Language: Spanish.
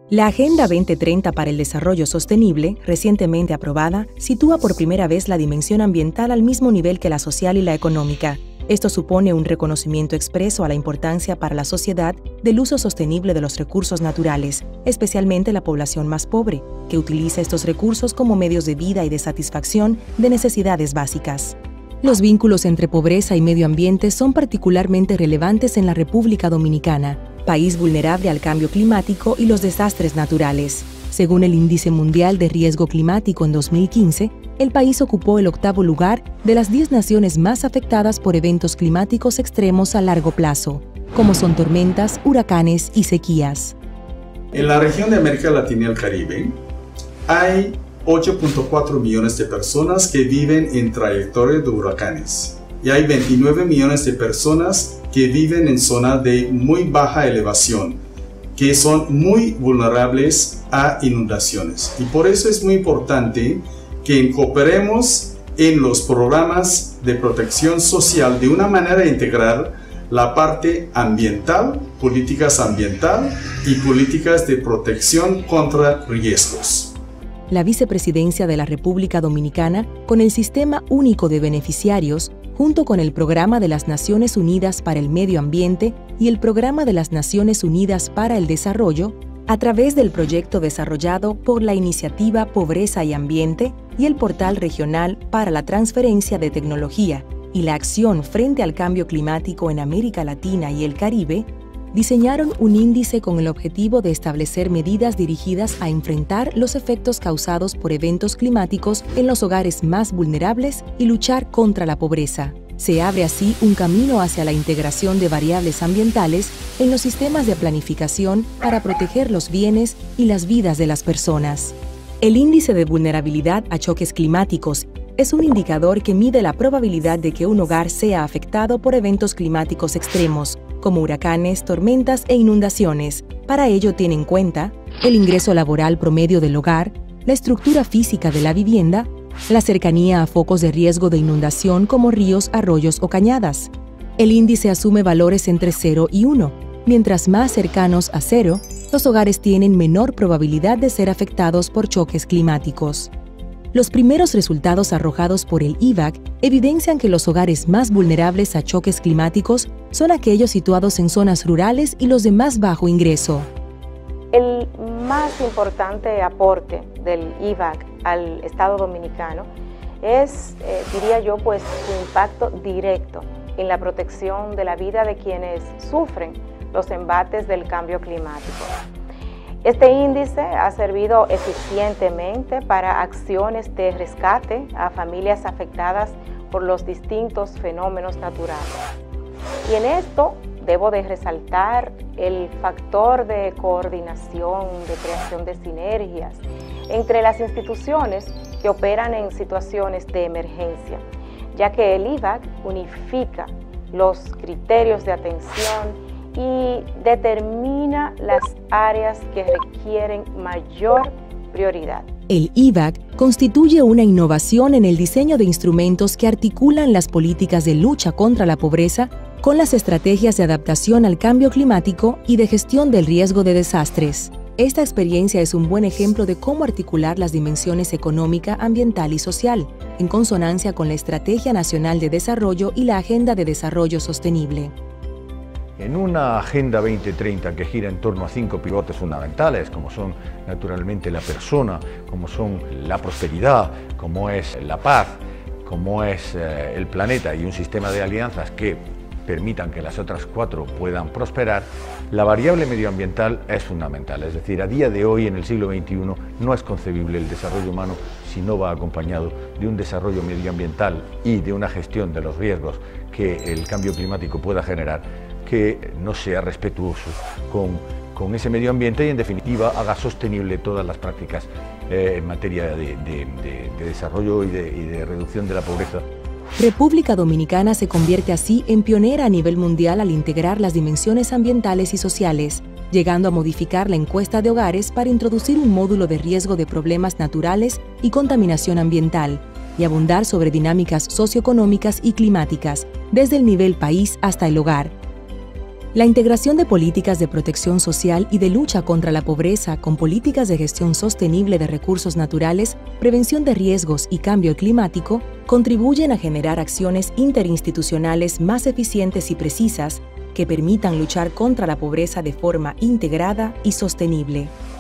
La Agenda 2030 para el Desarrollo Sostenible, recientemente aprobada, sitúa por primera vez la dimensión ambiental al mismo nivel que la social y la económica. Esto supone un reconocimiento expreso a la importancia para la sociedad del uso sostenible de los recursos naturales, especialmente la población más pobre, que utiliza estos recursos como medios de vida y de satisfacción de necesidades básicas. Los vínculos entre pobreza y medio ambiente son particularmente relevantes en la República Dominicana, país vulnerable al cambio climático y los desastres naturales. Según el Índice Mundial de Riesgo Climático en 2015, el país ocupó el 8º lugar de las 10 naciones más afectadas por eventos climáticos extremos a largo plazo, como son tormentas, huracanes y sequías. En la región de América Latina y el Caribe, hay 8.4 millones de personas que viven en trayectoria de huracanes y hay 29 millones de personas que viven en zonas de muy baja elevación, que son muy vulnerables a inundaciones. Y por eso es muy importante que cooperemos en los programas de protección social de una manera integral la parte ambiental, políticas ambiental y políticas de protección contra riesgos. La Vicepresidencia de la República Dominicana, con el Sistema Único de Beneficiarios, junto con el Programa de las Naciones Unidas para el Medio Ambiente y el Programa de las Naciones Unidas para el Desarrollo, a través del proyecto desarrollado por la Iniciativa Pobreza y Ambiente y el Portal Regional para la Transferencia de Tecnología y la Acción frente al Cambio Climático en América Latina y el Caribe, diseñaron un índice con el objetivo de establecer medidas dirigidas a enfrentar los efectos causados por eventos climáticos en los hogares más vulnerables y luchar contra la pobreza. Se abre así un camino hacia la integración de variables ambientales en los sistemas de planificación para proteger los bienes y las vidas de las personas. El índice de vulnerabilidad a choques climáticos es un indicador que mide la probabilidad de que un hogar sea afectado por eventos climáticos extremos, como huracanes, tormentas e inundaciones. Para ello tiene en cuenta el ingreso laboral promedio del hogar, la estructura física de la vivienda, la cercanía a focos de riesgo de inundación como ríos, arroyos o cañadas. El índice asume valores entre 0 y 1. Mientras más cercanos a 0, los hogares tienen menor probabilidad de ser afectados por choques climáticos. Los primeros resultados arrojados por el IVAC evidencian que los hogares más vulnerables a choques climáticos son aquellos situados en zonas rurales y los de más bajo ingreso. El más importante aporte del IVAC al Estado Dominicano es, diría yo, pues su impacto directo en la protección de la vida de quienes sufren los embates del cambio climático. Este índice ha servido eficientemente para acciones de rescate a familias afectadas por los distintos fenómenos naturales. Y en esto debo de resaltar el factor de coordinación, de creación de sinergias entre las instituciones que operan en situaciones de emergencia, ya que el IVAC unifica los criterios de atención y determina las áreas que requieren mayor prioridad. El IVAC constituye una innovación en el diseño de instrumentos que articulan las políticas de lucha contra la pobreza con las estrategias de adaptación al cambio climático y de gestión del riesgo de desastres. Esta experiencia es un buen ejemplo de cómo articular las dimensiones económica, ambiental y social, en consonancia con la Estrategia Nacional de Desarrollo y la Agenda de Desarrollo Sostenible. En una Agenda 2030 que gira en torno a 5 pivotes fundamentales, como son naturalmente la persona, como son la prosperidad, como es la paz, como es el planeta y un sistema de alianzas que permitan que las otras 4 puedan prosperar, la variable medioambiental es fundamental. Es decir, a día de hoy, en el siglo XXI, no es concebible el desarrollo humano si no va acompañado de un desarrollo medioambiental y de una gestión de los riesgos que el cambio climático pueda generar, que no sea respetuoso con ese medio ambiente y, en definitiva, haga sostenible todas las prácticas en materia de desarrollo y de reducción de la pobreza. República Dominicana se convierte así en pionera a nivel mundial al integrar las dimensiones ambientales y sociales, llegando a modificar la encuesta de hogares para introducir un módulo de riesgo de problemas naturales y contaminación ambiental, y abundar sobre dinámicas socioeconómicas y climáticas, desde el nivel país hasta el hogar. La integración de políticas de protección social y de lucha contra la pobreza con políticas de gestión sostenible de recursos naturales, prevención de riesgos y cambio climático contribuyen a generar acciones interinstitucionales más eficientes y precisas que permitan luchar contra la pobreza de forma integrada y sostenible.